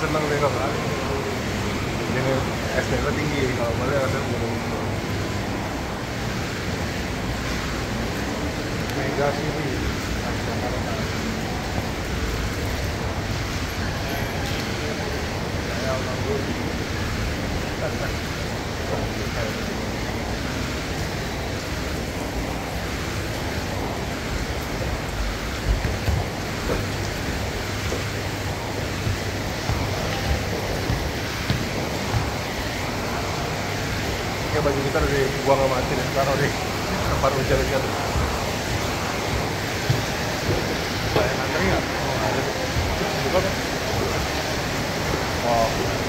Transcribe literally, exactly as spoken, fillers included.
seneng deh kalau ini S D M tinggi, kalau boleh S D M gunung. Mega sini. Ya Allah, Bu. Ya baju kita udah dibuang sama Atin ya, taruh di tempat hujan-hujan. Saya ngantri nggak? Oh, ada. Buka kan? Oh.